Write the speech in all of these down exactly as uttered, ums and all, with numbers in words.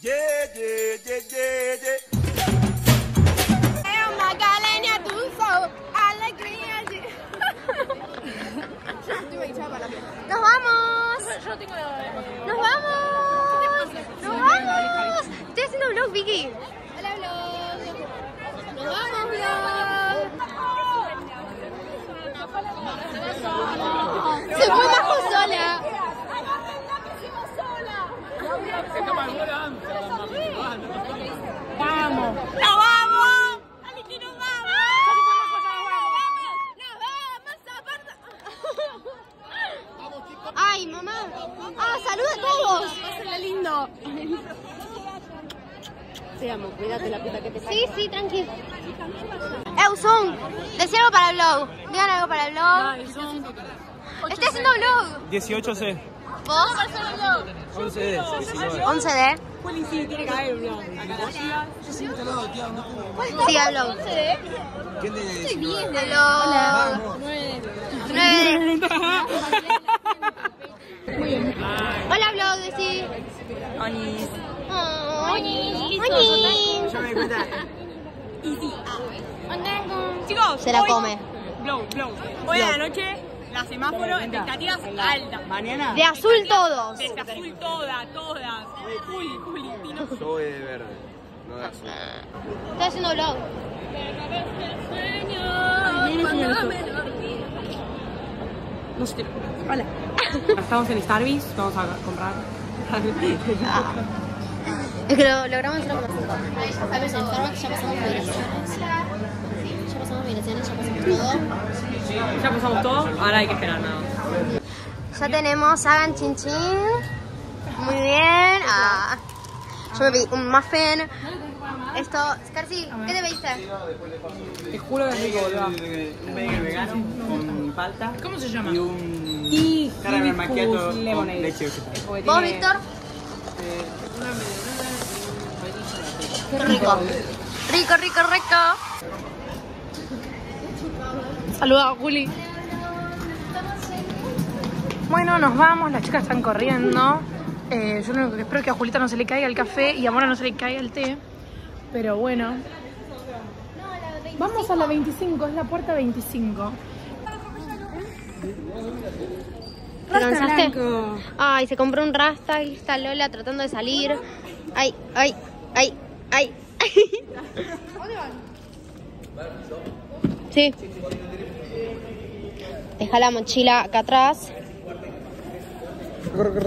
Yeah, yeah, yeah, yeah, yeah. ¡Nos vamos! ¡Nos vamos! ¡Nos vamos! Estoy haciendo vlog, Vicky. Hola, vlog. ¡Nos vamos, vlog! Se fue Majo sola. ¡Vamos! ¡Nos vamos! ¡Aliki, nos vamos! ¡Ay, mamá! ¡Ah, saluda a todos! ¡Pásenla lindo! Te amo, cuídate la puta que te cae. Sí, sí, tranquilo. Euzun, decí algo para el vlog. Digan algo para el vlog. Estoy haciendo vlog. dieciocho C. ¿Vos? once D. once D. Juli sí tiene que haber el vlog. Sí, al vlog. ¿Quién tiene Estoy bien, vlog. nueve D. Hola, vlog, decí. Onis. Onis. Onis. Yo me di cuenta. Chicos, Se la hoy- come. Blog, blog. Hoy a la noche, la semáforo, expectativas altas. Mañana. De azul todos. Desde azul toda, todas. Juli, Juli, Tino. Yo voy de verde. No de azul. Estoy haciendo vlog. No sé. Hola. Estamos en Starbucks, vamos a comprar. Es que lo logramos hacer como cinco. Estamos en Starbucks, ya pasamos migraciones. Ya pasamos migraciones, ya pasamos todo. Ya pasamos todo, ahora hay que esperar nada. Ya tenemos, hagan chin chin. Muy bien. Ah, yo me pedí un muffin. Esto, Scarcy, ¿qué te pediste? Te juro que es rico, boludo. Un bagel vegano con palta. ¿Cómo se llama? Y un Y caramel macchiato con lemonade. leche vegetal. ¿Vos, Víctor? Qué rico. Rico, rico, rico. Saluda a Juli. Bueno, nos vamos, las chicas están corriendo. Eh, yo lo único que espero es que a Julita no se le caiga el café y a Mora no se le caiga el té. Pero bueno. Vamos a la veinticinco, es la puerta veinticinco. ¿Te cansaste? Ay, se compró un rasta y está Lola tratando de salir. Ay, ay, ay, ay. ¿Dónde van? Sí. Deja la mochila acá atrás. Corre, corre.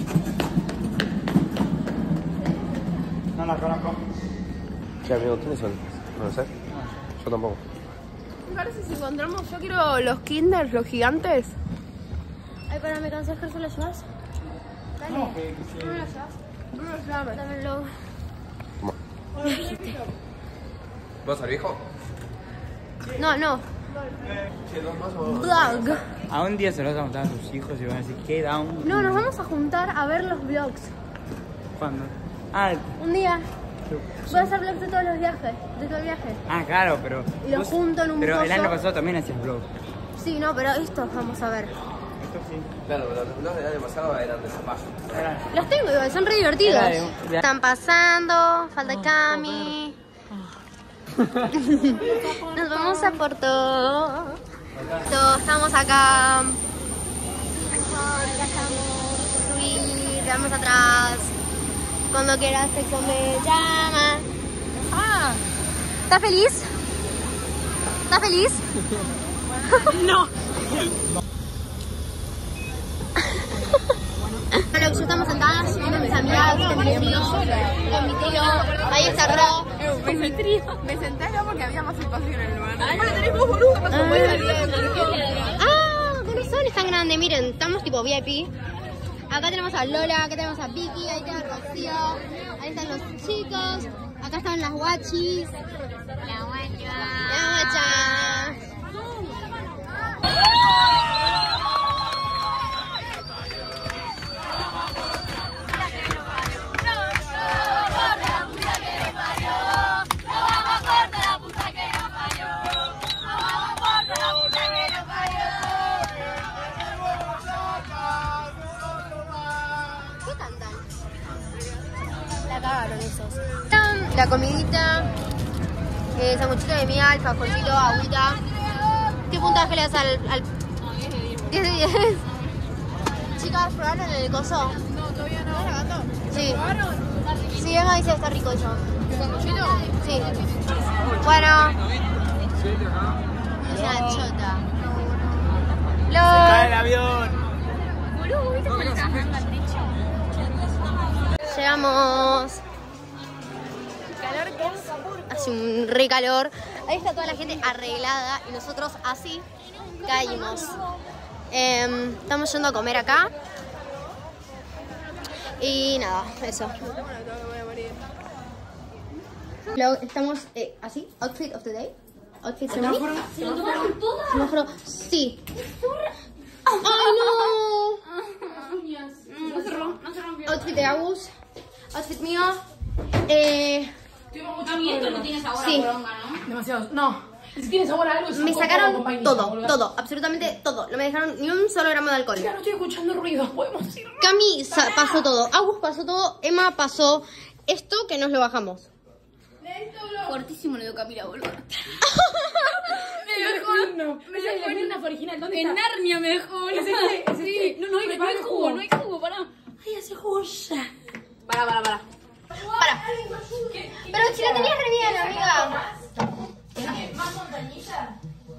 No la conozco. Che, amigo, ¿quiénes son? No lo sé. Yo tampoco. Me parece si encontramos, yo quiero los Kinders, los gigantes. Ay, para, me cansé, ¿Gerson lo llevas? Dale. No, que, que sí. ¿No me lo llevas? No los llames. Dámelo. ¿Vas al viejo? No, no. Che, dos más o Vlog. A un día se los vamos a contar a sus hijos y van a decir, ¿qué down? No, nos vamos a juntar a ver los vlogs. ¿Cuándo? Ah, Un día. Voy a hacer vlogs de todos los viajes, de todo el viaje. ah, claro, pero... Y los vos- junto en un Pero el coso. año pasado también hacías vlog. Sí, no, pero estos vamos a ver. Esto sí. Claro, pero los dos del año pasado eran de zapallo. Los tengo igual, son re divertidos. Era de- de- Están pasando, falta Cami. Nos vamos a Porto. So, estamos acá. Acá estamos. Subir, vamos atrás. Cuando quieras sexo me llama. Ah, ¿estás feliz? ¿Estás feliz? No. Bueno, ya estamos sentadas con mis amigas, con mis amigos, con mi tío. Ahí está Ro. Me senté, me senté acá porque había más espacio en el lugar. Bueno, tenés vos, boludo, ¿qué pasó? Puedes salir de Ah, con razón es tan grande. Miren, estamos tipo V I P. Acá tenemos a Lola, acá tenemos a Vicky, ahí está Rocío, ahí están los chicos, acá están las guachis. La guacha. La guacha. ¿Qué cantan? La la cagaron esos. La comidita, eh, sanguchito de miel, alfajorcito, agüita. ¿Qué puntaje le das al, al... diez de diez? Chicas, ¿probaron el coso? No, todavía no. Sí. ¿Probaron? Sí, Emma dice que está rico eso. ¿Sanguchito? Sí. Bueno. Es una chota. ¡Cae el Lo... avión! Llegamos. Calor que hace. Hace un re calor. Ahí está toda la gente arreglada y nosotros así caímos. Eh, estamos yendo a comer acá. Y nada, eso. Luego estamos eh, así, outfit of the day. Outfit semáforo. ¿Se lo tomaron todas? Semáforo, sí. ¡Ay, no! No se rompió. No se rompió. Outfit de Agus. Outfit mío. Eh, Y esto no tiene sabor Sí. a poronga, ¿no? Demasiado. No. Si tiene sabor a algo, es un me coco sacaron con vainilla, todo, boluda. todo, absolutamente todo. No me dejaron ni un solo gramo de alcohol. Ya no estoy escuchando ruidos, podemos ir. Cami sa- pasó todo, Agus pasó todo, Emma pasó esto que nos lo bajamos. Cortísimo le dio Camila, boludo. No, me sale la pierna original. ¿Dónde En está? Narnia me dejó. Es este, es este. No, no hay, No hay jugo, no hay jugo, pará. Ay, hace jugo ya. Pará, pará, pará. Para. Pero si la tenías re bien, amiga. ¿Más montañilla?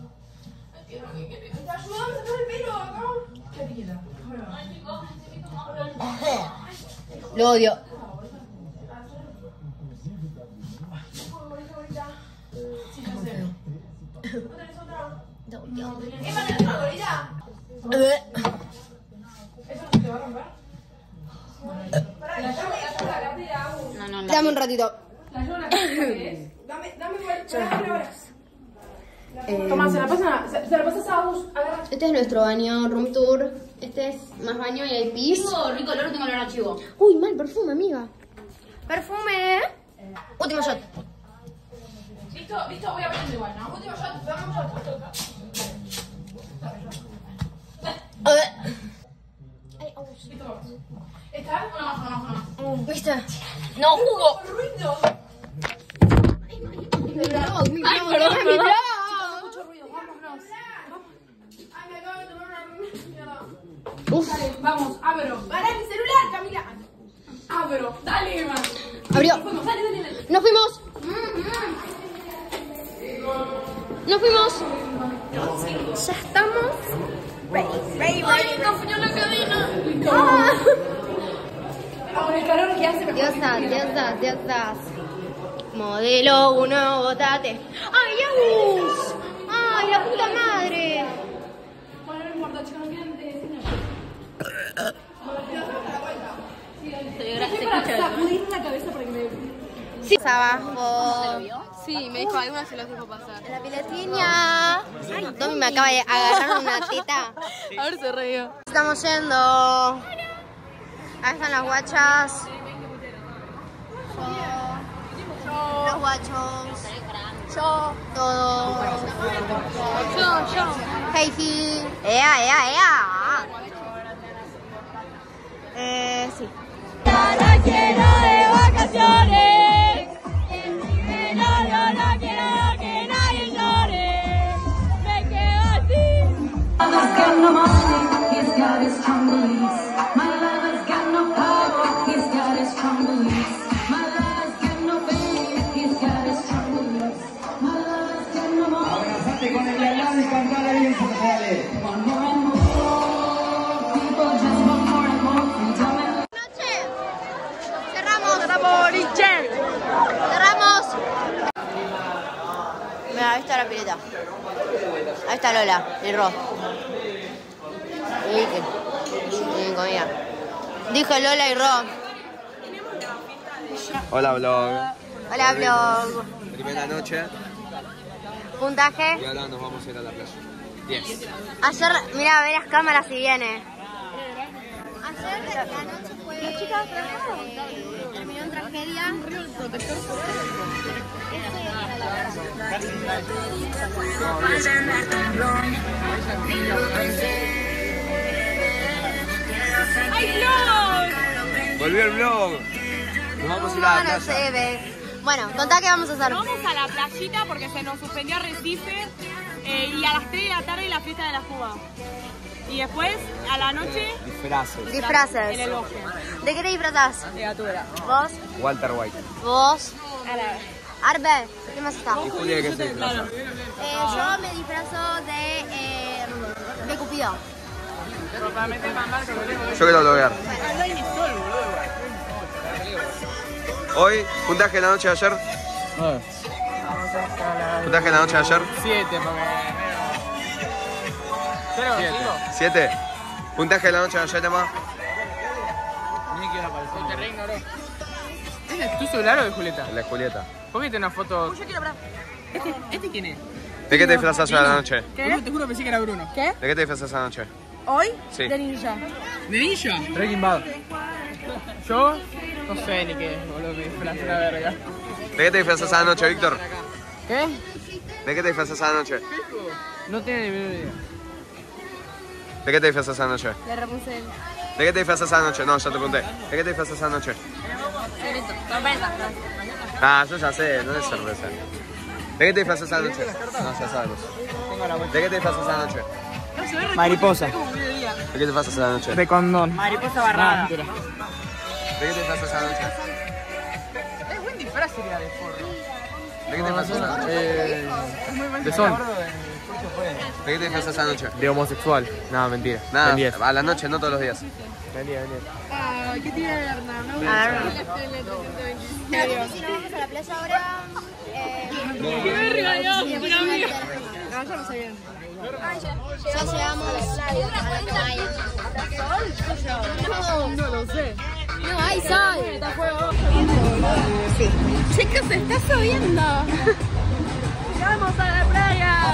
Lo odio. No, no, no. Dame un ratito. Eh, Toma, se la pasan, se, se la pasas a Agus. Agarra. Este es nuestro baño, room tour. Este es más baño y hay pis. Tengo rico olor, tengo olor a chivo. Uy, mal perfume, amiga. Perfume. Último shot. Listo, listo, voy a ver igual, ¿no? Último shot, dame un shot. Listo, vamos. ¿Está? Una más, una más, una más. ¿Viste? No, jugo. ¡Ruido! No, mi Ay, blog, perdón, mi perdón. blog. Mucho ruido, vámonos. Ay, me acabo de tomar una Uf, Dale, vamos, abro. ¡Para mi celular, Camila! Abro. Dale, Emma. abrió. Fuimos, dale, dale, dale. Nos fuimos. Nos fuimos. Ya estamos. ¡Ay, me confundió la cadena! Ah. Con el calor que hace, me Diosas, diosas, diosas. Modelo uno, botate. ¡Ay, Agus! ¡Ay, la puta madre! Bueno, no importa, chicos, no quieren de Se para sacudir la cabeza para que me... Sí. Abajo. Sí, me dijo, alguna se los dejo pasar. La piletiña. Ay, Tommy me acaba de agarrar una teta. A ver, se reía. Estamos yendo. Ahí están las guachas. Yo. Los guachos. Yo. Todo. Yo, yo. Heiji. Ea, ea, ea. Eh, sí. La quiero de vacaciones. Mi novio no quiero que nadie llore. Me quedo así. Lover's got no money, he's got his strong beliefs. My lover's got no power, he's got his strong beliefs. My lover's got no fame, he's got his strong beliefs. My lover's got no money. Abrazate con el de al lado y cantala bien fuerte. Want more and more, people just want more and more freedom and Noche. Cerramos. Cerramos. Mira, ahí está la pileta. Ahí está Lola, y Ro. Y Vicky. Y comida. Dije Lola y Ro. Hola, vlog. Hola, vlog. Primera noche y Puntaje. ahora nos vamos a ir a la playa. diez. Ayer, mira, ve las cámaras si viene. Ayer la noche fue. Las chicas eh, terminó en tragedia. Volvió el vlog. vamos a ir a la no playa. se ve. Bueno, contá qué vamos a hacer. Vamos a la playita porque se nos suspendió Recife eh, y a las tres de la tarde la fiesta de la Cuba. Y después, a la noche, Disfraces. Disfraces. en el bosque. ¿De qué te disfrazás? De Gatúbela. ¿Vos? Walter White. ¿Vos? Arbe. ¿Qué más está? Y Julia, ¿qué se disfraza? Eh, yo me disfrazo de, eh, de Cupido. Yo quiero lograr. Hoy, puntaje la noche de ayer. Puntaje la noche de ayer. Siete, porque... ¿Cero? ¿Cinco? Siete. Puntaje la noche de ayer, Emma. Ni quiero aparecer. Te reignoró. ¿Este es tu celular o de Julieta? La Julieta. ¿Por qué tiene una foto? ¿Este, ¿Este quién es? ¿De qué te disfrazas a la noche? Te juro, te juro, pensé que era Bruno. ¿Qué? ¿De qué te disfrazas a la noche? ¿Hoy? Sí. De ninja. ¿De ninja? Breaking Bad. Yo no sé ni qué, boludo, me disfrazé la verga. ¿De qué te disfrazas a la noche, Víctor? ¿Qué? ¿De qué te disfrazas a la noche? No tiene ni menor idea. ¿De qué te disfrazas a la noche? De Rapunzel. ¿De qué te disfrazas a la noche? No, ya te pregunté. ¿De qué te disfrazas a la noche? Ah, yo ya sé, no es cerveza. ¿De qué te disfrazas a la noche? No, ya sabemos. ¿De qué te disfrazas a la noche? Mariposa. ¿De qué te disfrazas a la noche? De condón. Mariposa barrada. ¿De qué te disfrazas a la noche? Es buen disfraz sería de forro. ¿De qué te disfrazas a la noche? Eh, de sol. ¿De qué te disfrazas a la noche? De homosexual. Nada, mentira. Nada, diez. a la noche, no todos los días. Venía, venía. Ah, ¿qué tiene Hernán? No, A ver. Si no vamos a la playa ahora. Eh, ¡Qué verga, Dios! ¡Mi amiga! No, yo no sé bien. Ya llegamos a la playa. No, no lo sé. No, hay sol. Está fuego. Sí. Chicos, está lloviendo. ¡Vamos a la playa!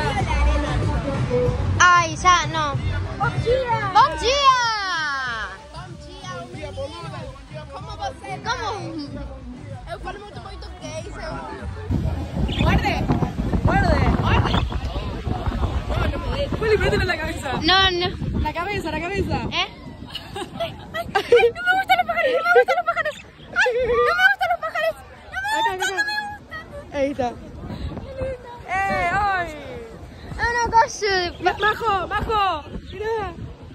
Ay, ya, no. ¡Bom dia! ¡Bom dia! Como você? ¿Cómo? Eu falo muito português. Eu... Guarde! Guarde! Guarde! Juli, métele la cabeza. No, no. La cabeza, la cabeza. ¿Eh? ¡Ay! ¡No me gustan los pájaros! ¡No me gustan los pájaros! ¡Ay! ¡No me gustan los pájaros! ¡No me gustan! ¡No me gustan! Ahí está. ¡Eh! ¡Ay! Ah, no, calle. ¡Majo! ¡Majo! ¡Mirá!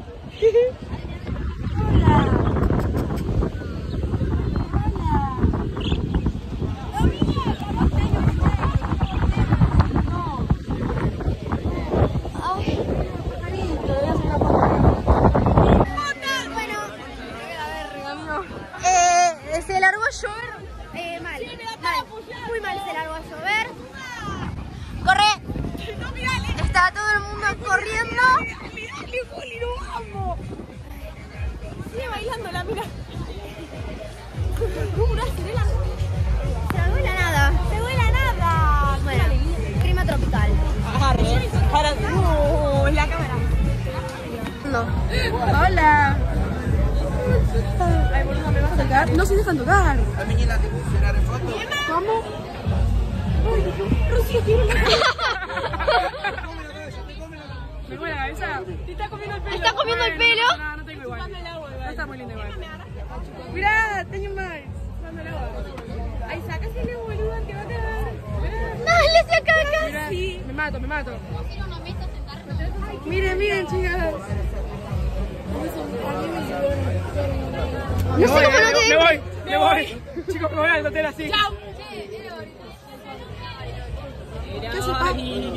Eh, se largó a llover. Eh, mal. mal. Muy mal se largó a llover. Corre. Está todo el mundo corriendo. ¡Mirale, Juli, lo amo! Sigue bailando la mira. ¿Cómo no hace la... Se largó de la nada. ¡Se vuela nada! Bueno, clima tropical. Agarre. Para... ¡No! En la cámara. No. ¡Hola! Ay, boludo, ¿me vas a tocar? No se dejan tocar. ¿Cómo? Ay, Rocío, quiero una... ¿Me come la cabeza? ¿Te está comiendo el pelo? ¿Está comiendo el pelo? No, no tengo igual. No está muy lindo igual. Mirá, tengo más. Mando el agua. Ay, sácasele, boludo, que va a quedar. ¡Dale, se caca! Mirá, sí. Me mato, me mato. Miren, miren, chicas. No sé cómo no te... Me voy, me voy. Chicos, me voy al hotel así. Chao. ¿Qué hace, pa?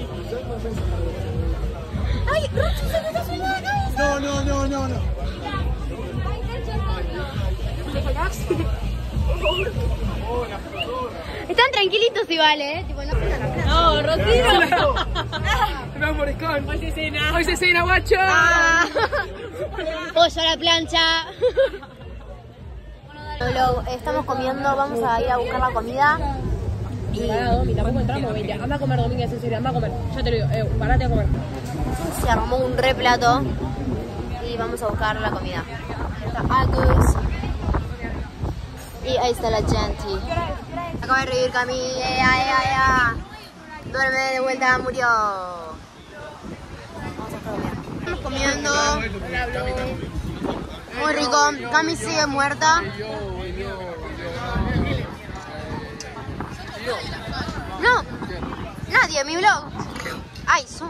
¡Ay, Rochi, se me está subiendo la cabeza! No, no, no, no, no. Están tranquilitos igual, ¿eh? Tipo, no frenan la playa. No, Rocío. Me voy por Escon. Hoy se cena. Hoy se cena, guacho. Ah. Pollo a la plancha. Lo, estamos comiendo, vamos a ir a buscar la comida. Y Domi, tampoco entramos, veinte. Anda a comer, Domínguez, en serio, anda a comer. Ya te lo digo, eh, parate a comer. se armó un re plato y vamos a buscar la comida. Está Agus. Y ahí está la gente. Acaba de revivir Cami. ¡Eh, ya, ya, ya! Duerme de vuelta, murió. Estamos comiendo. Muy rico. Cami sigue muerta. Y en mi vlog. Ay, son.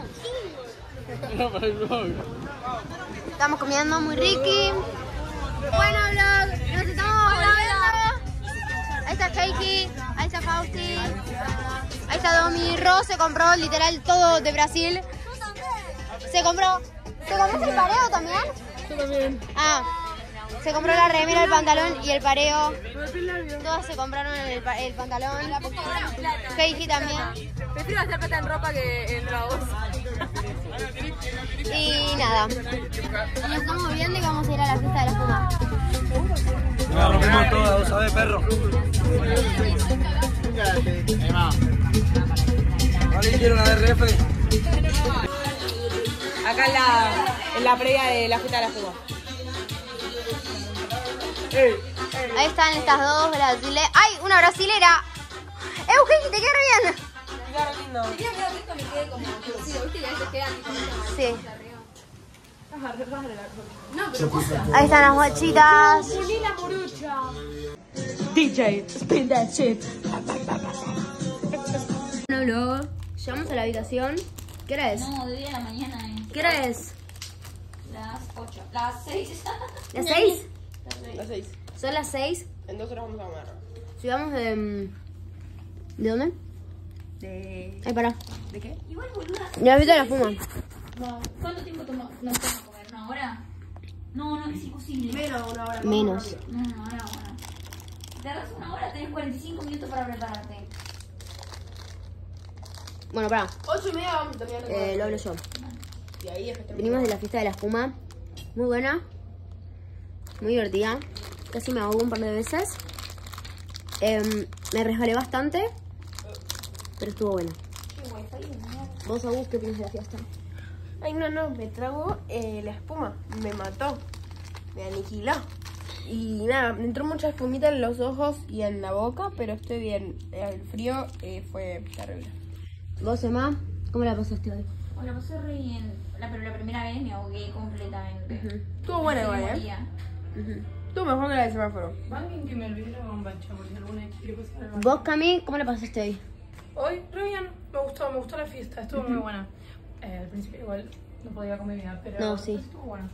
Estamos comiendo muy riqui. Bueno, vlog. Nos estamos grabando. Ahí está Keiki. Ahí está Fausti. Ahí está Domi. Ro se compró literal todo de Brasil. Se compró. ¿Se compró el pareo también? Yo también. Ah. Se compró la remera, el pantalón y el pareo. Todas se compraron el, pa el pantalón. Keiji también. Prefiero gastar plata en ropa que en tragos. Y nada. Y nos estamos viendo y vamos a ir a la fiesta de la espuma. La rompimos toda, ¿sabes, perro? ¿Alguien quiere una R F? Acá en la, en la previa de la fiesta de la espuma. Ahí están estas dos brasileras. ¡Ay, una brasilera! ¡Eh, Keiji, te queda re bien! Te queda medio rico, me quedé como cocido, ¿viste? Y a veces quedan tipo... Sí. Ahí están las guachitas. D J, spin that shit. Bueno, vlog. Llegamos a la habitación. ¿Qué hora es? No, de día a la mañana. Eh. ¿Qué hora es? Las ocho. Las seis. ¿Las seis? Las seis. ¿Son las seis? En dos horas vamos a comer. Si vamos de... ¿De dónde? De... Ay, pará. ¿De qué? Igual, boluda. De la fiesta de la espuma. No. ¿Cuánto tiempo toma, nos toma comer? ¿Una hora? No, no, es imposible. Menos una hora. Menos. No, no, una hora. Tardas una hora, tenés cuarenta y cinco minutos para prepararte. Bueno, pará. Ocho y media vamos a terminar de comer. Eh, lo hablo yo. Y ahí es que Venimos de la fiesta de la espuma. Muy buena. Muy divertida. Casi me ahogo un par de veces. Eh, me resbalé bastante. Pero estuvo buena. ¿Vos, Agus, qué opinas de la fiesta? Ay, no, no, me trago eh, la espuma. Me mató. Me aniquiló. Y nada, me entró mucha espumita en los ojos y en la boca, pero estoy bien. El frío eh, fue terrible. ¿Vos, Emma? ¿Cómo la pasaste hoy? Bueno, la pasé re bien. La, pero la primera vez me ahogué completamente. Uh-huh. Estuvo buena igual, ¿eh? Moría. Uh-huh. Estuvo mejor que la de semáforo. Alguien que me olvidé la bombacha, porque alguna quiere pasar el baño. ¿Vos, Cami? ¿Cómo la pasaste hoy? Hoy, re bien, me gustó, me gustó la fiesta, estuvo muy buena. Eh, al principio igual no podía comer bien, pero No, sí. estuvo buena.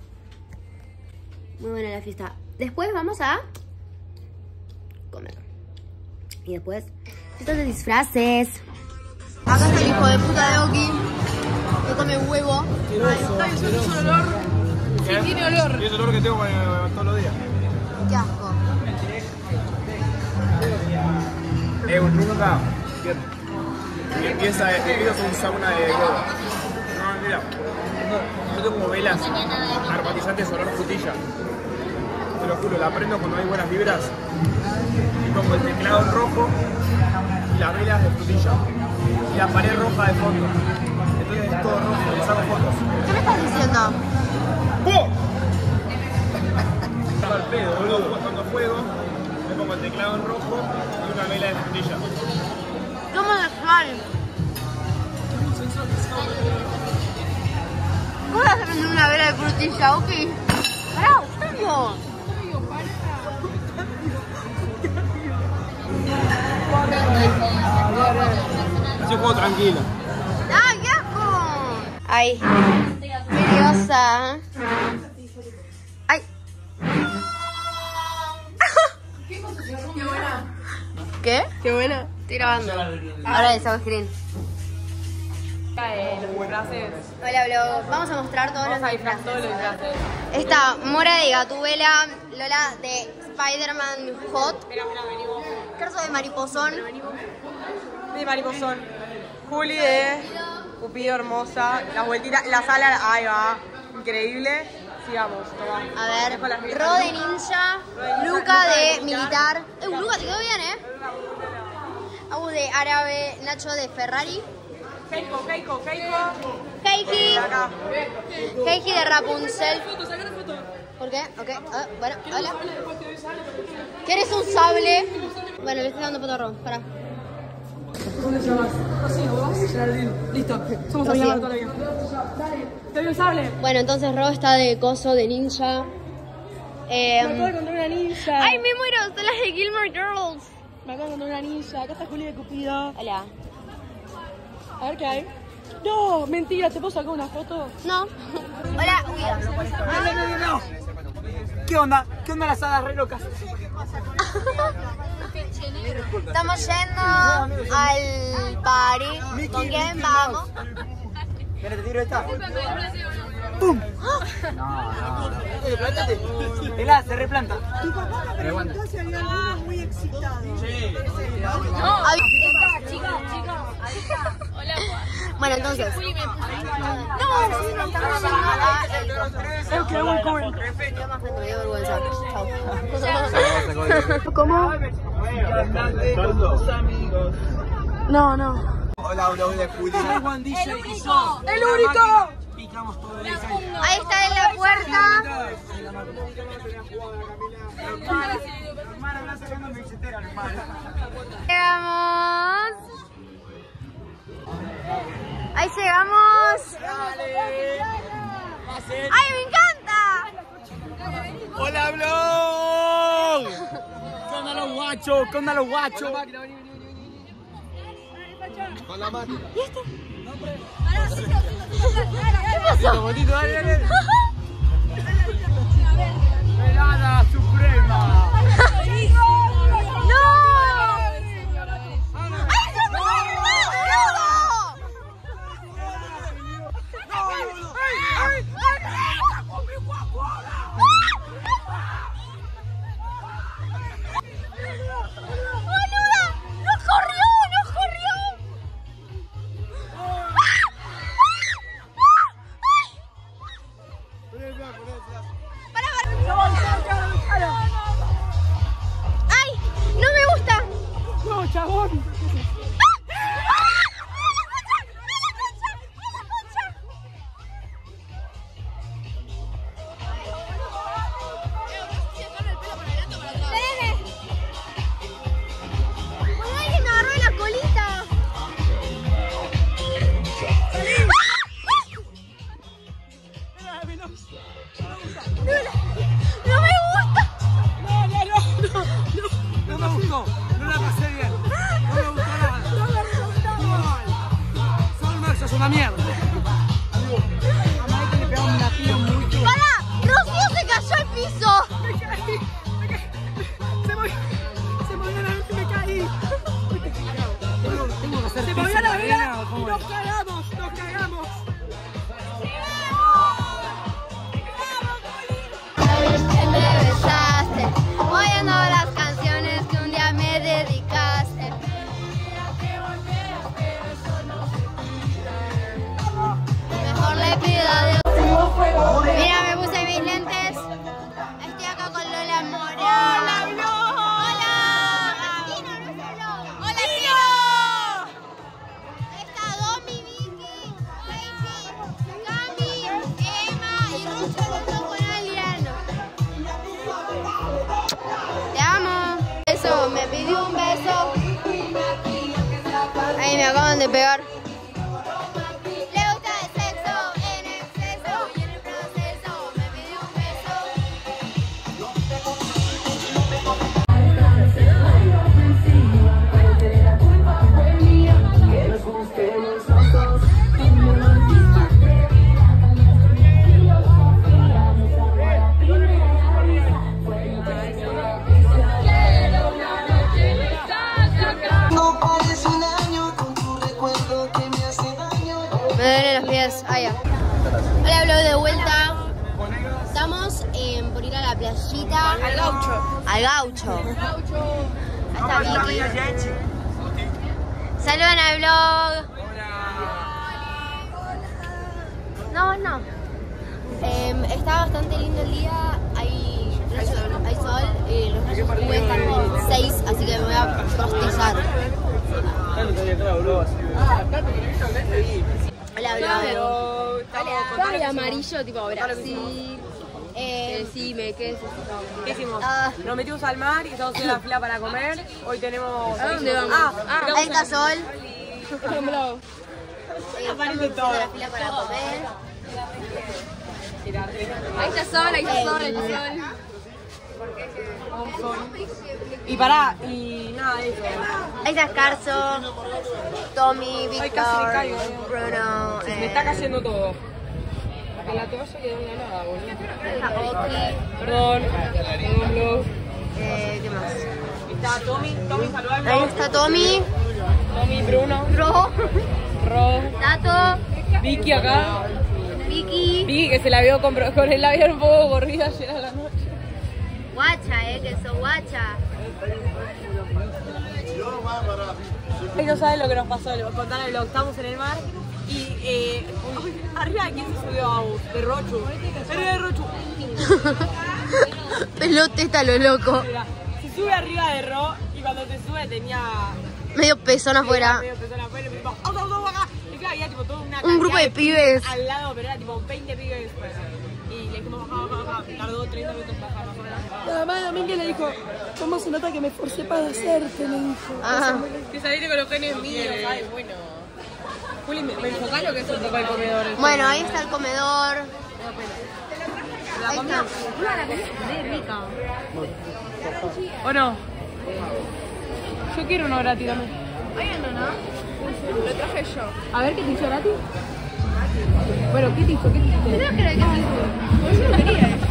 Muy buena la fiesta. Después vamos a comer. Y después, fiestas de disfraces. Acá está el hijo de puta de Oki. Que come huevo. Sí, tiene olor. Y es el olor que tengo eh, todos los días. Qué asco. Es un nunca que empieza, empieza un sauna de huevo. No, mira. Yo tengo como velas aromatizantes olor frutilla. Te lo juro, la prendo cuando hay buenas vibras. Y pongo el teclado en rojo y las velas de frutilla. Y la pared roja de fondo. Entonces es todo rojo, les hago fotos. ¿Qué me estás diciendo? ¡Pum! Al pedo, boludo. Cuando juego, me pongo el teclado en rojo y una vela de frutilla. ¿Cómo sexual? ¿Cómo vas a prender una vela de frutilla, Oki? Pará, Octavio. Así juego tranquilo. ¡Ay, qué asco! Ay, qué diosa. Ay. Qué buena. ¿Qué? Qué buena. Estoy grabando. Ahora les hago screen. Hola, vlog. Vamos a mostrar todos los disfraces. Está Mora de Gatubela, Lola de Spider-Man Hot, Carso de Mariposón, De mariposón. Juli de Cupido hermosa. Las vueltitas, la sala, ahí va. Increíble. Sigamos. a ver, Ro de Ninja, Luca de Militar. Eh, Luca, te quedó bien, ¿eh? Abu de Árabe, Nacho de Ferrari, Keiko, Keiko, Keiko. Keiji, Acá. Keiji de Rapunzel. ¿Por qué? Ok, ah, bueno, hola. ¿Quieres un sable? Bueno, le estoy dando foto a Ro, pará. ¿Cómo te llamas? Rocío, ¿vos? Geraldine. Listo, somos Rocío. amigas toda la vida. Dale, te doy un sable. Bueno, entonces Ro está de coso de ninja. Eh, Me acabo de encontrar una ninja. ¡Ay, me muero! Son las de Gilmore Girls. Me acabo de encontrar una ninja. Acá está Juli de Cupido. Hola. A ver qué hay. No, mentira, ¿te puedo sacar una foto? No. Hola, No, no, no, no. ¿Qué onda? ¿Qué onda las hadas re locas? estamos yendo al party. ¿Con quién vamos? Mira, te tiro esta. ¡Pum! No, no, no. Plántate. Elá, se replanta. Tu papá me preguntó si había alguno muy excitado. Sí. No, chicos, chicos. Bueno, entonces. No, sí, no estamos yendo a el. Es que muy cool. Me dio vergüenza. Chao. ¿Cómo? No, no. Hola, blog de Juli. El único. ¡El único! Picamos todo el Ahí está en la puerta. Llegamos. Ahí llegamos. ¡Ay, me encanta! ¡Hola, blog! ¿Qué onda los guachos? ¿Qué onda los guachos? Con la máquina. ¿Y este? ¿Qué pasó? Botito, dale, dale. ¡Velada suprema! ¡No! ¡Ay, se me pasó el dedo! ¡Boluda! ¡Nos corrió! ¡Nos corrió! ¡Ay! ¡No me gusta! No, chabón. ¡Alguien me agarró la colita! ¡No me gusta! No, no, no, no, no. No me gustó, no la pasé bien. No me gustó nada. No me resultó. Son Max, es una mierda. A que le pegamos una pila muy dura. ¡Para! ¡Rocío se cayó al piso! Me caí, me caí. Se movió, se movió la vez y me caí. Tengo que hacer Se movió la vela y nos cagamos, nos cagamos. Me besaste, oyendo las canciones que un día me dedicaste. Mejor le pido a Dios. Mira, me puse mis lentes. Estoy acá con Lola Mora. ¡Hola, Blog! ¡Hola! ¡Tino, no es el Blog! ¡Hola, Tino! Ahí está Domi, Vicky, Daisy, Cami, Emma y Rucho hablando con Aliano. Te amo. Eso, me pidió un beso. Ahí me acaban de pegar. Le gusta el sexo en exceso y en el proceso me pidió un beso. Me duelen los pies. Ah, ya. Hola, Blog de vuelta. Estamos eh, por ir a la playita. Al gaucho. Al gaucho. Hasta Vicky. Saludan al Blog. No, no. Eh, está bastante lindo el día. Hay, hay sol. Eh, los rayos U V están en seis, así que me voy a postizar. Hola, Blog. Hola. De amarillo, tipo Brasil. Eh, Sí, me ¿qué es eso? ¿Qué hicimos? Ah. Nos metimos al mar y estamos en la fila para comer. Hoy tenemos... ¿A dónde vamos? Ah, ah, Ahí está Sol. aparece todo. La fila para comer. Ahí está Sol, ahí está Sol, ahí está Sol. Y pará, y nada, eso. Ahí está Carso, Tommy, Ay, casi me Víctor, caigo. Bruno. Se me eh, está cayendo todo. En la toalla quedó una nada, boludo. Está Oki. Perdón. Perdón, Blos. Eh, ¿Qué más? Está Tommy. Tommy, saludame. Ahí está Tommy. Tommy, Bruno. Ro. Ro. Tato. Vicky acá. Vicky. Vicky que se la vio con, con el labial un poco corrida ayer a la noche. Guacha, eh, que sos guacha. Ay, no saben lo que nos pasó, les voy a contar el vlog. Estamos en el mar y eh, arriba de quién se subió a bus, de Rochu. Arriba de Rochu. Pelote está lo loco. Mira, se sube arriba de Ro y cuando te sube tenía Medio pezón afuera. medio persona afuera y me dijo, ¡auto, auto, acá! Y claro, había tipo toda una Un grupo de cantidad pibes. al lado, pero era tipo veinte pibes. Pues. Y le dijimos, baja, baja, baja. Tardó treinta minutos en bajar más o menos. La mamá de Domínguez le dijo, ¿cómo se nota que me esforcé para hacerte? Le dijo. Ah. Que saliste con los genes míos, ay, bueno. Juli, ¿me, me enfocás lo que es un poco el comedor? El Bueno, ahí está el comedor. Ahí está. ¿O no? Yo quiero uno gratis también. Hay uno, ¿no? Lo traje yo. A ver, ¿qué te hizo gratis? Bueno, ¿qué te hizo? ¿Qué te hizo? Creo que era el que me hizo. Pues yo no quería eso.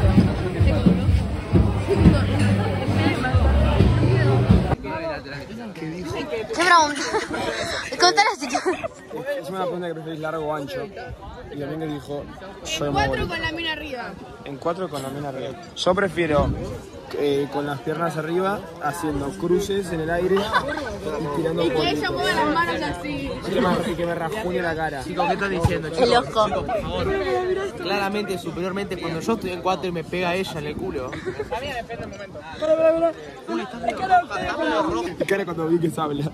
Qué pregunta. Contá la situación. Es una pregunta que preferís largo o ancho. Y Domínguez dijo, yo me Cuatro voy. con la mina arriba. En cuatro con la mina arriba. Yo prefiero eh, con las piernas arriba, haciendo cruces en el aire y tirando Y que politos. ella mueva las manos así. Y que me, y que me rasguñe la cara. Chicos, ¿qué están diciendo, El chicos? loco. Chicos, por favor. Claramente, superiormente, cuando yo estoy en cuatro y me pega ella en el culo. Y cara cuando vi que se habla.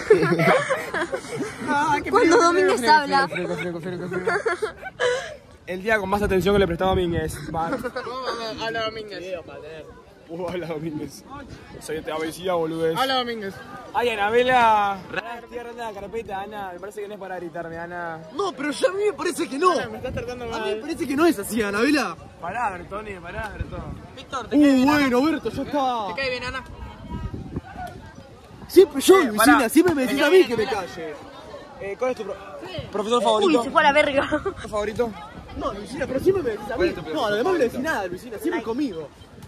Cuando Domínguez habla. Freco, freco, freco, freco. El día con más atención que le prestaba a Domínguez. Va. Habla Domínguez. Uh, habla Domínguez. Soy te avecía, boludez. Habla Domínguez. Ay, Anabela. Estoy agarrando la carpeta, Ana. Me parece que no es para gritarme, Ana. No, pero ya a mí me parece que no. Me estás tratando A mí me mal. parece que no es así, Anabela. Pará, Bertoni, pará, Bertoni. Víctor, ¿te Uh, bueno, Berto, ya está. ¿Te cae bien, Ana? Siempre yo, Eh, Luisina, pará. siempre me decís a mí que me calle. Eh, ¿Cuál es tu pro- profesor Uy, favorito? se fue a la verga. ¿Tu favorito? No, Luisina, pero siempre me decís a mí. No, además no le decís nada, Luisina, siempre conmigo.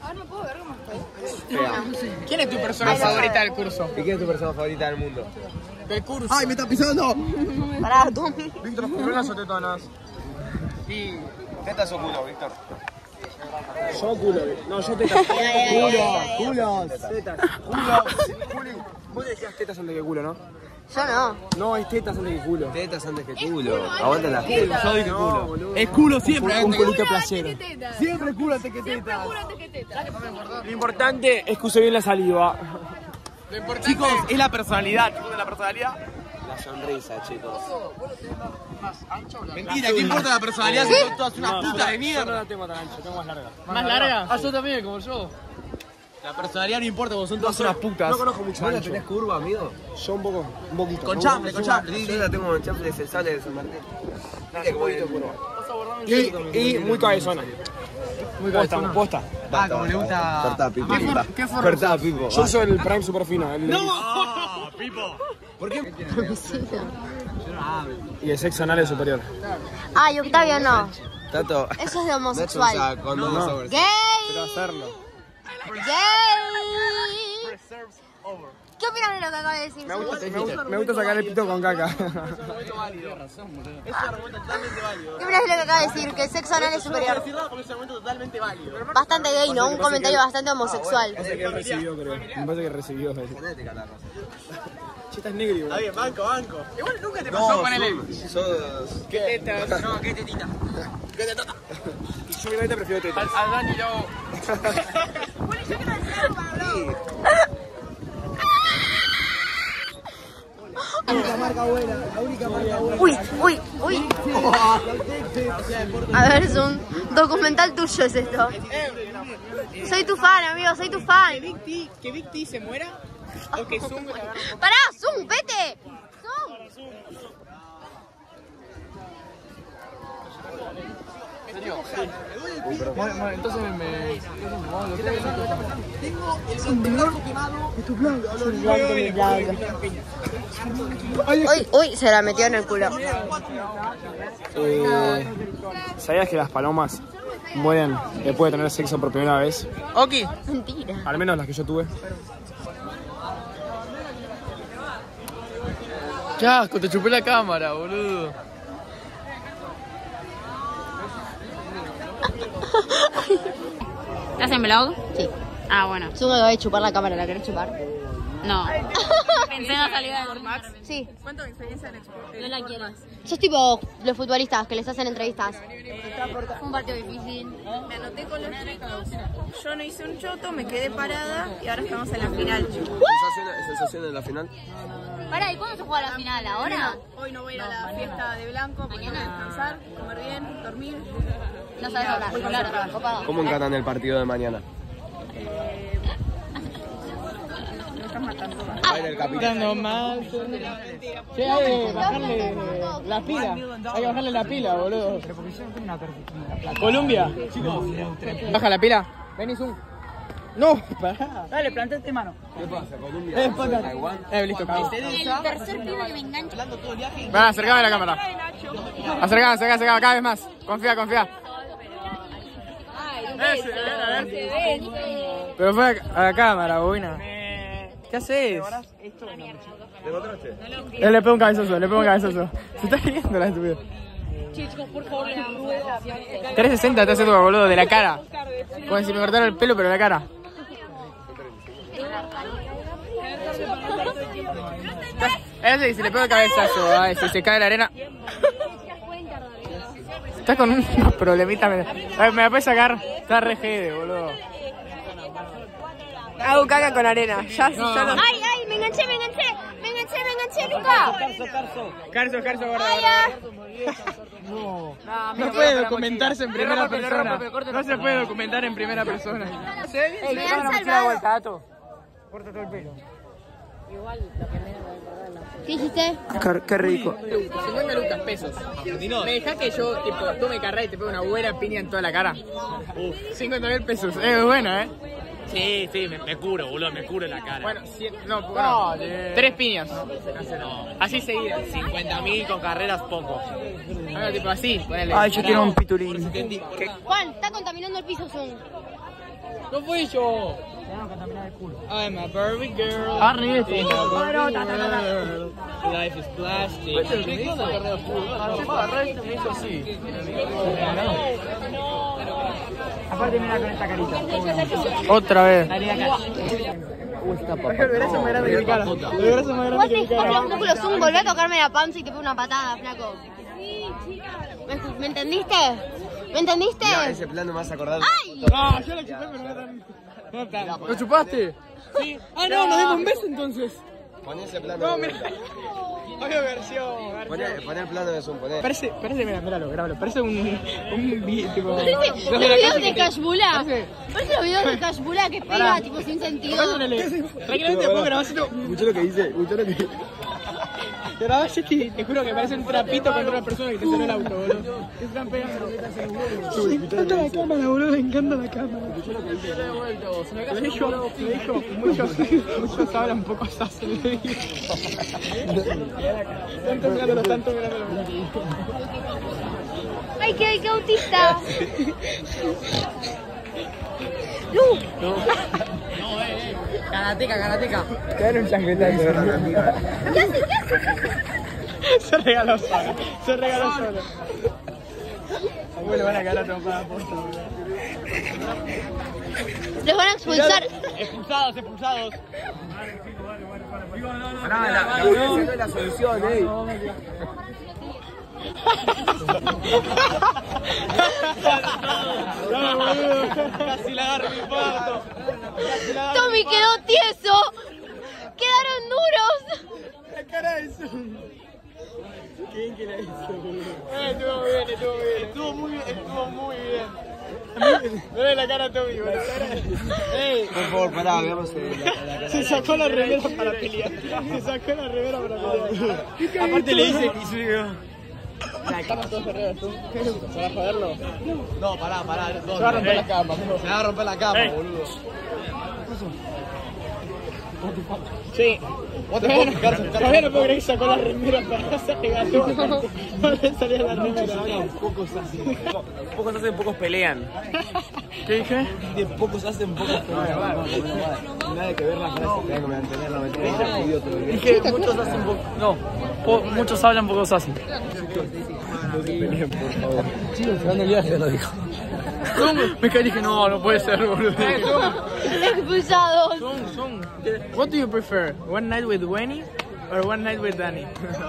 ¿Quién es tu persona favorita del curso? ¿Y quién es tu persona favorita del mundo? Del curso. ¡Ay, me está pisando! Pará, Tommy. Víctor, ¿culonas o tetonas? Y... ¿Tetas o culo, Víctor? Yo culo. No, yo tetas. ¡Culos! ¡Culos! Tetas. Culo. Juli, vos decías tetas antes que culo, ¿no? Yo no. No, es tetas antes que culo. Tetas antes que culo. Aguanta la tetas. Yo dije culo. Es culo siempre. Un culito placero. Siempre culo antes que tetas. Lo importante es que use bien la saliva. Chicos, es la personalidad. ¿Qué la personalidad? La sonrisa, chicos. Mentira, ¿qué importa la personalidad si son todas unas putas de Yo no mierda? la tengo tan ancha, tengo más larga. ¿Más larga? Ah, yo también, como yo. La personalidad no importa, porque son todas unas putas. No conozco mucho ¿Vos la ancho. tenés curva, amigo? Yo un poco, un poquito. Con ¿no? chamble, con chamble. Yo la tengo con chamble de Sale de San Martín. Viste cómo viene curva. Y, y muy cabezona. Muy cabezona. Posta. Ah, como le gusta. Cortá, Pipo. ¿Qué forma? Cortá, Pipo. Yo uso el Prime super fino. El, ¡No! ¡Pipo! ¿Por qué? Y el sexo anal es superior. Ay, Octavio no. Tato. Eso es de Nacho homosexual. usa condón No. sobre- ¡Gay! Pero hacerlo. ¡Gay! ¿Qué opinas de lo que acaba de decir? Me gusta, me gusta, me gusta sacar el pito con caca. Es un argumento totalmente válido. ¿Qué opinas de lo que acaba de decir? Que el sexo anal es superior. Decirlo porque es un argumento totalmente válido. Bastante gay, ¿no? Un comentario bastante homosexual. Parece que él recibió, creo. Me parece que recibió. Che, estás negro igual. Está bien, banco, banco. Igual nunca te pasó con él. Sos... ¿Qué tetas? No, ¿qué tetita? Y yo obviamente prefiero tetas. Al Dani lo... Uy, uy, uy. A ver, es un documental tuyo es esto. Soy tu fan, amigo, soy tu fan. ¿Que Big T se muera? ¿O que Zoom le agarre un ¡Pará, Zoom, vete! ¡Zoom! Bueno, bueno, entonces me... Tengo el antebrazo quemado. Es tu blanco. Uy, uy, se la metió en el culo. Eh, ¿Sabías que las palomas mueren después de tener sexo por primera vez? Ok. Mentira. Al menos las que yo tuve. Qué asco, te chupé la cámara, boludo. ¿Estás en vlog? Sí. Ah, bueno. Yo me voy a chupar la cámara, ¿la querés chupar? No. Pensé en la salida de Max. Sí. ¿Cuánto experiencia en Expo? No la quieras. Sos tipo los futbolistas que les hacen entrevistas. Fue un partido difícil. Me anoté con los chicos, yo no hice un choto, me quedé parada y ahora estamos en la final. ¿Sensación en la final? Pará, ¿y cuándo se juega la final? ¿Ahora? Hoy no voy a ir a la fiesta de Blanco, porque tengo que descansar, comer bien, dormir. No sabes hablar. Claro, copado. ¿Cómo encaran el partido de mañana? Me estás matando. Va a ir el capitán. Dando mal. Che, hay que bajarle la pila. Hay que bajarle la pila, boludo. Colombia. Baja la pila. Vení, Zoom. No, pará. Dale, plantate mano. ¿Qué pasa? ¿Colombia? Eh, pata. Eh, listo, cago. El tercer pibe que me engancha. Va, acercame a la cámara. Acercame, acercame, acercame, cada vez más. Confía, confía. Ese, a ver, a ver. Pero fue a la cámara, bobina. ¿Qué haces? ¿Le encontraste? Él le pega un cabezazo, le pega un cabezazo. Se está riendo la estúpida. Chicos, por favor, trescientos sesenta te hace todo, boludo, de la cara. Como si me cortara el pelo, pero de la cara. Ese y se le pega el cabezazo, a ese, se cae la arena. Estás con unos problemitas. Me, me la puedes sacar. Está re jede, boludo. Hago caca con arena, ya sí, No. solo. ¡Ay, ay! ¡Me enganché, me enganché! ¡Me enganché, me enganché, Luca! Carso, Carso, guarda. No. No puede documentarse en primera persona. No se puede documentar en primera persona. ¡Me han salvado! Tato. Corta todo el pelo. ¿Qué hiciste? Qué rico. cincuenta lucas pesos. ¿Me dejás que yo, tipo, tome carrera y te pegue una buena piña en toda la cara? cincuenta mil pesos. Es buena, ¿eh? Sí, sí, me, me curo, boludo, me curo la cara. Bueno, cien, no, bueno, tres piñas. Así seguidas. cincuenta mil con carreras poco. Bueno, tipo así, ponele. Ay, yo quiero un pitulín. Juan, está contaminando el piso Zoom. No fui yo. I'm a Barbie girl. Arre, este. Life is plastic. Aparte, mira con esta carita. Otra vez. Dale acá. El brazo más grande que mi cara. El brazo más grande que mi cara. Los músculos Zoom, volví a tocarme la panza y te pego una patada, flaco. ¿Me, ¿me entendiste? ¿Me entendiste? Mira, ese plano me vas a acordar. ¡Ay! No, yo lo chupé, pero no tan... No tan. ¿Lo chupaste? Sí. Ah, no, nos dimos un beso entonces. Poné ese plano. No, mira. Oye, versión. Poné, poné el plano de Zoom, poné. Parece, parece, mira, míralo, grábalo. Parece un, un vi- tipo... Parece los videos de Cashbula. Parece los videos de Cashbula que pega, tipo, sin sentido. Tranquilamente después grabás esto. Escuchó lo que dice, escuchó lo que... Te grabás este y te juro que parece un trapito contra una persona que te sonó el auto, boludo. Te están pegando. Me encanta la cámara, boludo, me encanta la cámara. Le dijo, le dijo, muchos, muchos hablan, pocos hacen, le dijo. Tanto mirándolo, tanto mirándolo. ¡Ay, qué, qué autista! ¡No! Karateca, karateca. Te dan un chancletazo. ¿Qué haces? ¿Qué haces? Se regaló solo. Se regaló solo. Abuelo, van a cagar a trompada posta, boludo. Los van a expulsar. Expulsados, expulsados. Pará, la, la violencia no es la solución, ey. No, boludo. Casi la agarro mi parto. Tommy quedó tieso. Quedaron duros. La cara de eso. ¿Quién que la hizo, boludo? Eh, estuvo bien, estuvo bien. Estuvo muy bien, estuvo muy bien. Me ve la cara a Tommy, boludo. Ey. Por favor, pará, veamos eh, la, la cara. Se sacó la remera para pelear. Se sacó la remera para pelear. Aparte le dice que subió. Estamos todos perdidos, tú. ¿Qué es esto? ¿Para joderlo? No, pará, pará. Se va a romper la cama, Se va a romper la cama, boludo. Sí. Todavía no puedo creer que sacó la remera para salir. No le salía la remera. Pocos hacen. Pocos hacen, pocos pelean. ¿Qué dije? De pocos hacen, pocos pelean. Nada que ver la frase. Tengo que mantener la mentira. Dije, muchos hacen poco. No, po muchos hablan, pocos hacen. No se peleen, por favor. Chicos, se van de viaje, lo dijo. Me caí y dije, no, no puede ser, boludo. Expulsados. Son, son. What do you prefer? One night with Wenny or one night with Danny?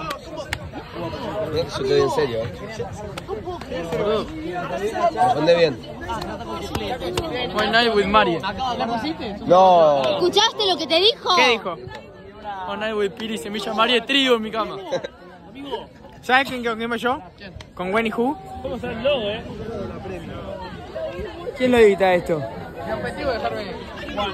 Yo estoy en serio. ¿Dónde bien? One night with Mari. No. ¿Escuchaste lo que te dijo? ¿Qué dijo? One night with Piri, semilla Mari, trío en mi cama. ¿Sabes quién con quién voy yo? ¿Con Wenny Who? ¿Cómo está el logo, eh? ¿Quién lo edita esto? Mi objetivo es dejar venir.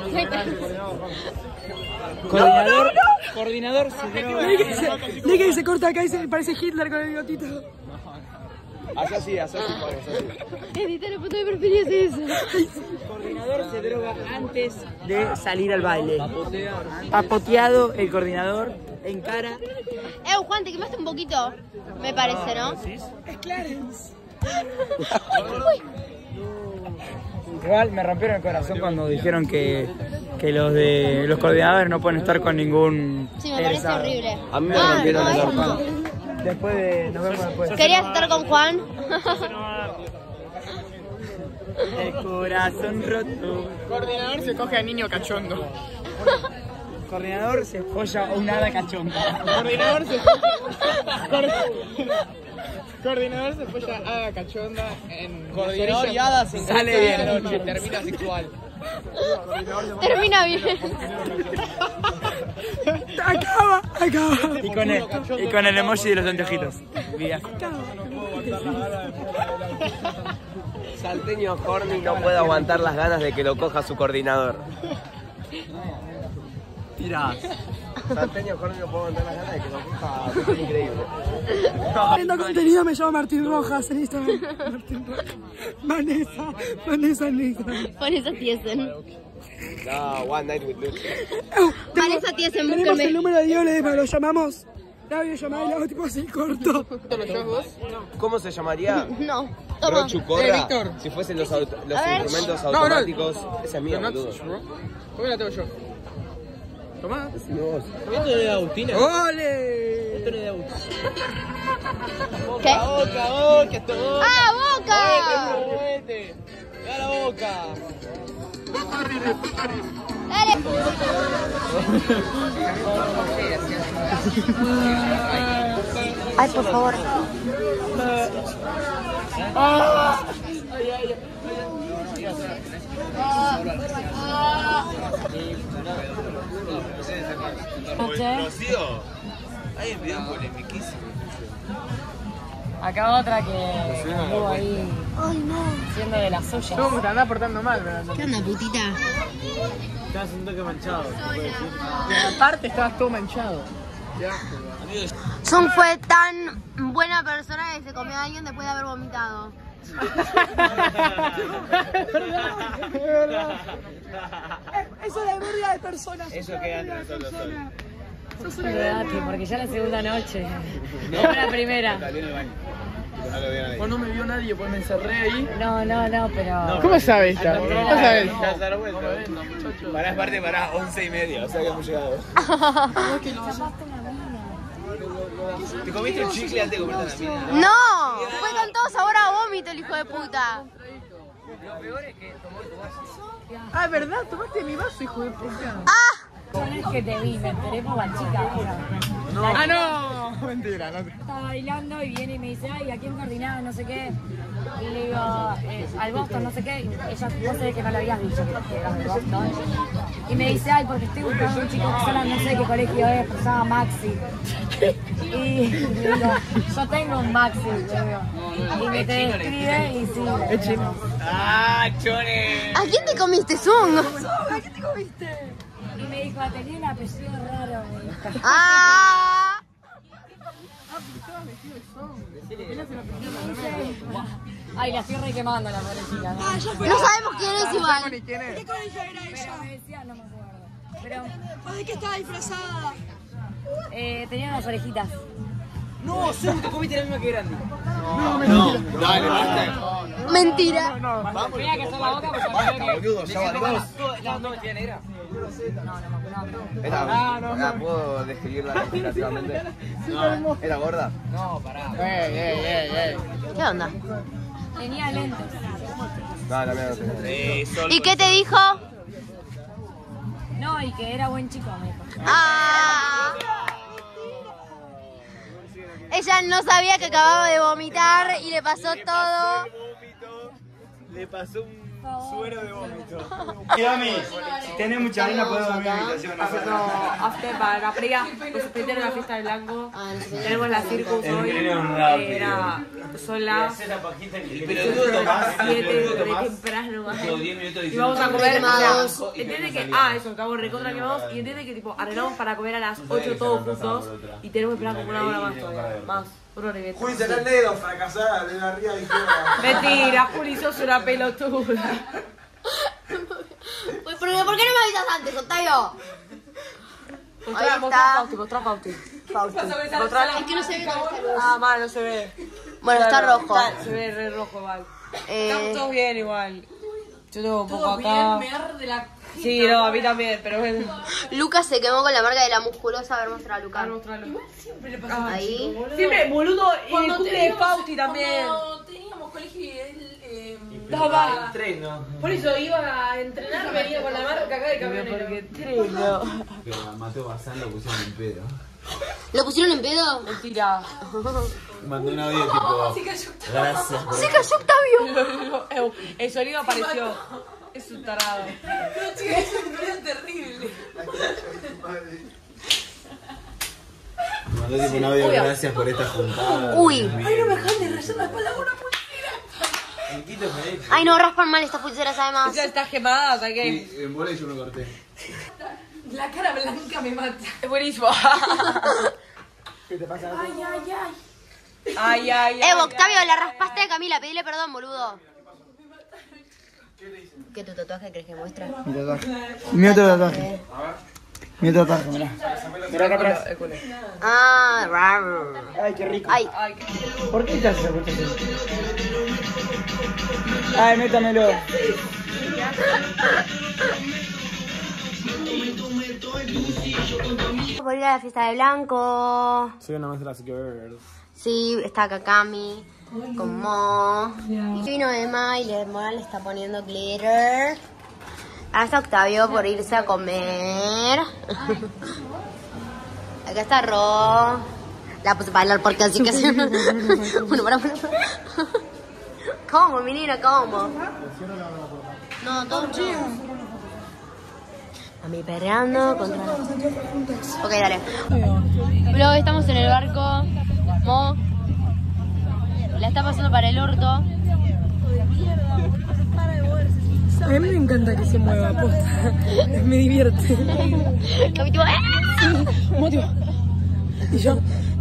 Coordinador, coordinador, Lee que se corta acá y se parece Hitler con el bigotito. Haz así, haz así, haz así. Editar el punto de perfil es eso. Coordinador se droga antes de salir al baile. Papoteado el coordinador en cara. Eh, Juan, te quemaste un poquito, me parece, ¿no? Es Clarence. Igual me rompieron el corazón cuando dijeron que, que los de los coordinadores no pueden estar con ningún. Sí, me parece horrible. A mí me Ah, rompieron no, el eso corazón. Después de. Nos vemos después. ¿Querías estar con Juan? El corazón roto. Coordinador se coge a niño cachondo. Coordinador se folla a un hada cachonda. Coordinador se Coordinador se folla a hada cachonda en. Coordinador y hada se sale bien. Noche, termina sexual. Termina bien. Acaba, acaba. Y con el, y con el emoji de los anteojitos. Salteño Horny no puede aguantar las ganas de que lo coja su coordinador. Tirás. Salteño Horny no puede aguantar las ganas de que lo coja. Es increíble. Viendo contenido me llamo Martín Rojas en Instagram. Martín Rojas. Vanessa, Vanessa en Instagram. Vanessa Tiesen. No, one night with Lucy. Vanessa Tiesen, Tenemos búsqueme. el número de Diole, pero lo llamamos. La voy a llamar y lo hago tipo así corto. ¿Cómo se llamaría? No. Toma. Rochu Corra. Si fuesen los, auto- los A ver. instrumentos No, no. automáticos. Esa es mía, boludo. ¿Cómo la tengo yo? Tomá. Decimos. Esto no es de Agustina. ¡Ole! Esto no es de Agustina. ¿Qué? Boca, boca, boca. ¡Ah, Boca! ¡A la boca! Dale. Ay, por favor. Rocío. Hay un video polemiquísimo. Acá otra que estuvo ahí siendo de las suyas. ¿Cómo te andás portando mal, verdad? ¿Qué onda, putita? Estás un toque manchado. Aparte estabas todo manchado. Sun fue tan buena persona que se comió a alguien después de haber vomitado. Es verdad. Eso es la memoria de personas. Eso queda entre nosotros solo. Sos una Olvidate, porque ya la segunda noche. No la primera. O no me vio nadie, pues me encerré ahí. No, no, no, pero. ¿Cómo sabes esta? ¿Cómo sabes? Pará, aparte, pará, once y media, o sea que hemos llegado. ¿Te comiste un chicle antes de comerte una mina? ¡No! Fue con todo sabor a vómito el hijo de puta. Ah, es verdad, tomaste mi vaso, hijo de puta. ¡Ah! Una vez que te vi, me enteré por la chica. No. ¡Ah, no! Mentira, no. Estaba bailando y viene y me dice, ay, ¿a quién coordinaba? No sé qué. Y le digo, eh, al Boston, no sé qué. Y ella, vos sabés que no le habías dicho que eras del Boston. Y me dice, ay, porque estoy buscando un chico que sola no sé qué colegio es, pero se llama Maxi. Y le digo, yo tengo un Maxi, le digo. Y me te escribe y sí. Es chino. ¡Ah, chone! ¿A quién te comiste, Sun? ¿A qué te comiste? Y me dijo, tenía un apellido raro. ¡Ah! Ay, la estoy re quemando la pobrecita. ¿no? No sabemos quién es igual. ¿Quién es? ¿Qué colegio era ella? Pero me decía, no me acuerdo. Pero ¿Vos de qué estaba disfrazada? eh, tenía unas orejitas. No, solo te comiste la misma que grande. No, mentira. Dale, basta. Mentira. Vamos. Mira que son la boca porque Basta, boludo, ya vamos. ¿La no vestida negra? No, no, no, no. Era, ah, ¿puedo describirla legislativamente? No. ¿Era gorda? No, pará. Ey, ey, ey, ey. ¿Qué onda? Tenía lentes. No, la mía no tenía. ¿Y qué te dijo? No, y que era buen chico, me dijo. Ah. Ella no sabía que acababa de vomitar y le pasó todo. Le pasó un suero de vómito. Yami, si tenés mucha harina podemos dormir en mi habitación. Haciendo after para la previa, nos suspendieron la fiesta del Blanco. Tenemos la circus hoy. eh, Era son las siete de temprano más. Y vamos a comer. O sea, entiende que, ah, eso, acabo recontra quemados. Y entiende que tipo arreglamos para comer a las ocho todos juntos. Y tenemos que esperar como una hora más todavía. Más. Juli, saca el dedo, fracasada, de la arriba de izquierda. Mentira, Juli, sos una pelotuda. Pues, ¿por qué no me avisas antes, Octavio? Mostrá, Ahí mostrá está. Fausti, mostrá Fausti. Fausti. Mostrala. Es que no se ve con esta luz. Ah, mal, no se ve. Bueno, está Claro, rojo. está- se ve re rojo, igual. Eh, Estamos todos bien, igual. Yo tengo un poco acá. me arde la... Sí, no, a mí también, pero bueno. Lucas se quemó con la marca de la musculosa. A ver, muestra a Lucas. Siempre le pasa Ahí. Siempre, boludo, y el Cuando cumple de teníamos- Fausti también. Cuando teníamos colegio y él... Eh, Daba. Treno. Por eso iba a entrenar, venía con la marca acá de camionero. Porque treno. Pero a Mateo Bazán lo pusieron en pedo. ¿Lo pusieron en pedo? Mentira. Mandó un audio tipo. se cayó. Gracias. por ¡Se esto". cayó Octavio! El sonido apareció. Es un tarado. No, chica, eso es terrible. Mandó tipo un audio. Gracias por esta juntada. Uy. Ay, Ay, no me dejan de rayar la espalda con una pulsera. Ay, no, raspan mal estas pulseras además. Ya está quemada, o sea que. Sí, en bola yo me corté. La cara blanca me mata. Es buenísimo. ¿Qué te pasa? Ay, ay, ay. Ay, ay, ay. Eh, Octavio, la raspaste a Camila. Pedile perdón, boludo. ¿Qué tu tatuaje crees que muestra? Mi tatuaje. Mi otro tatuaje. Mi otro tatuaje, mirá. Mirá acá atrás. Ah, raro. Ay, qué rico. Ay. ¿Por qué te haces esa cuestión? Ay, métamelo. Por ir a la fiesta de Blanco. Soy una más de las girls. Sí, está acá Cami. Con Mo. Y vino Emma y le Moral le está poniendo glitter. Ahora está Octavio por irse a comer. Acá está Ro. La puse a bailar porque así que se... Bueno, para, para, para. ¿Cómo, menina? ¿Cómo? No, todo chido. A mí perreando contra... Ok, dale. Luego estamos en el barco. Mo la está pasando para el orto. A mí me encanta que se mueva, posta. Me divierte. Cami, tipo, ¡eh! Motivo. Y yo.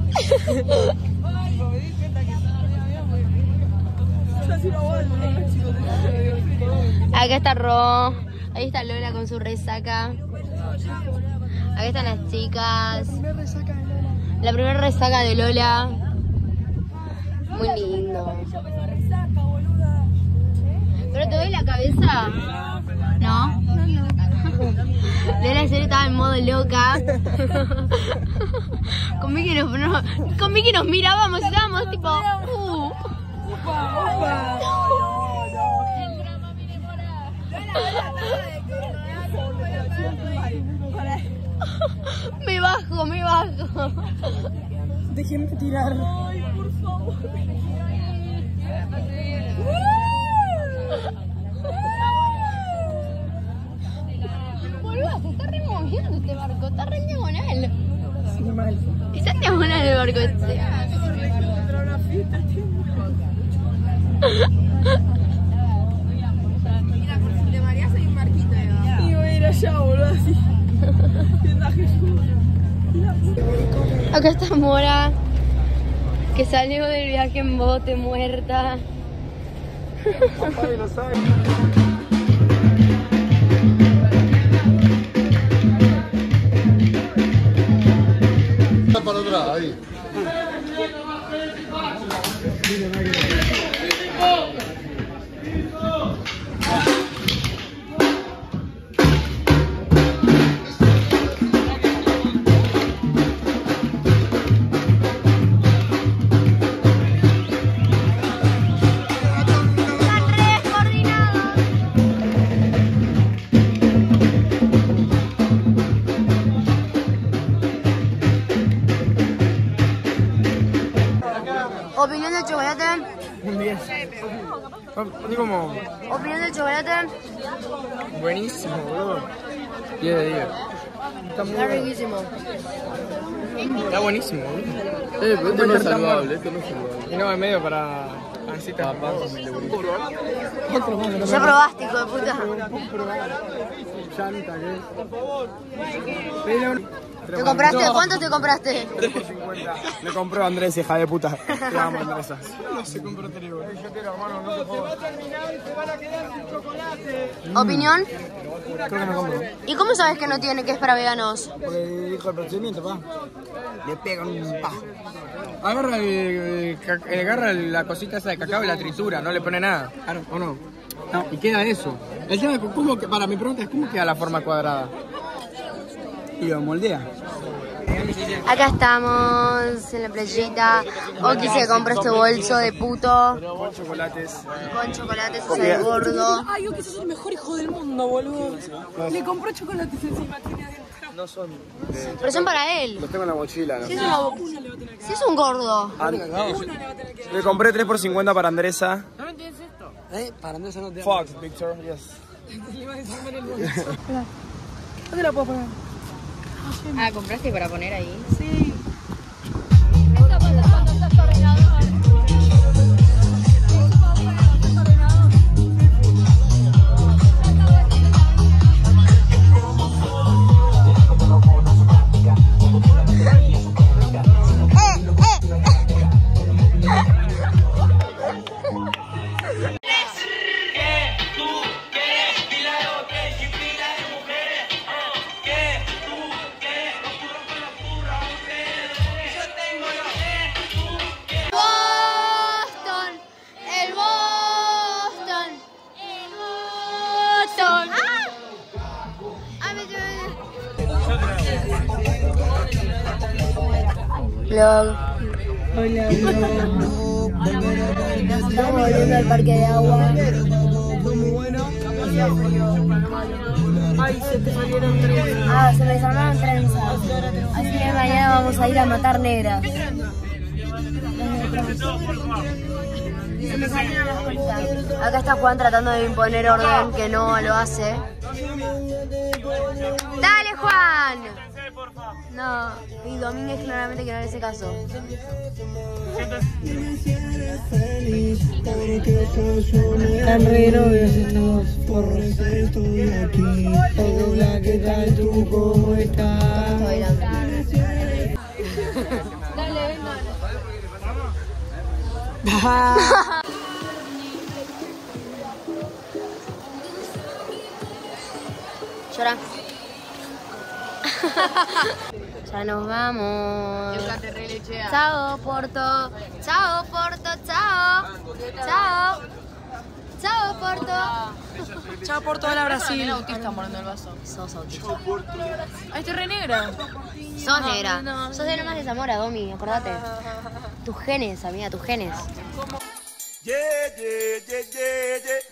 Acá está Ro. Ahí está Lola con su resaca. Acá están las chicas. La primera resaca de Lola. Muy lindo. ¿Pero te doy la cabeza? ¿No? Lola ayer estaba en modo loca. Con Miki nos, no, con Miki nos mirábamos y estábamos tipo... Uh. Me bajo, me bajo. Déjenme tirar. Ay, por favor. Boluda, se está removiendo este barco, está re en diagonal. Sí, mal. Está en diagonal el barco este. Mira, por si te mareas hay un marquito ahí abajo. Y voy a ir allá, boludo, así. Viendo a Jesús. Acá está Mora. Que salió del viaje en bote muerta. Lo sabe. Está para atrás, ahí. Opinión del chocolate. Un diez. Así como Opinión del chocolate. buenísimo, boludo. diez de diez. Está muy Está bueno. riquísimo. Está buenísimo, boludo. Eh, pero esto no es saludable, esto no es saludable. Y no, en medio para pancita. Ya probaste, hijo de puta. Chanta, ¿Te compraste? ¿Cuántos te compraste? tres por cincuenta. Me compró Andrés, hija de puta. Te amo, Andresa. No se compró tres, güey. Yo quiero, hermano, no te puedo. ¿Opinión? Creo que me compro. ¿Y cómo sabes que no tiene, que es para veganos? Porque dijo el procedimiento, pa. Le pega un pa. Agarra, el, el ca- agarra la cosita esa de cacao y la tritura, no le pone nada. Claro, ¿o no? No, y queda eso. El tema es cómo que, para mi pregunta es cómo queda la forma cuadrada. Y lo moldea. Acá estamos en la playita. Oki se compró este bolso de puto Con chocolates. con chocolates, o sea, de gordo. Ay, yo que sos el mejor hijo del mundo, boludo. Le compró chocolates encima. No son. Pero son para él. Los tengo en la mochila. ¿No? Si es, una- si es un gordo. Ah, no. Le compré tres por cincuenta para Andresa. ¿No me entiendes esto? ¿Eh? Para Andrés no te Fox, Victor, yes. Le iba a decir en el bolso. ¿Dónde la puedo poner? Ah, ¿compraste para poner ahí? Sí. Boston, el Boston, el Boston. ¡Ah! ¡Ah, me Vlog. Hola, Estamos volviendo al parque de agua. Ay, se te salieron tres. Ah, se me desarmaron trenzas. Así que mañana vamos a ir a matar negras. Se me salieron las colitas. Acá está Juan tratando de imponer orden, que no lo hace. ¡Dale, Juan! No, y Domínguez claramente que no le hace caso. Están re novios estos porros. Estoy aquí. Hola, ¿qué tal tú? ¿Cómo estás? Estoy bailando. Dale, venga. Llora. Ya nos vamos. Chao, Porto. Chao, Porto. Chao. Chao. Chao, Porto. Chao por toda la Brasil. También autista mordiendo el vaso. Sos autista. Ay, estoy re negra. Sos negra. Sos de nomás de Zamora, Domi, acordate. Tus genes, amiga, tus genes. Yeah, yeah, yeah, yeah, yeah.